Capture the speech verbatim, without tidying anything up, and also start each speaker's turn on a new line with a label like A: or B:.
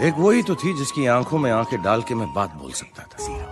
A: एक वही तो थी जिसकी आंखों में आंखें डाल के मैं बात बोल सकता था।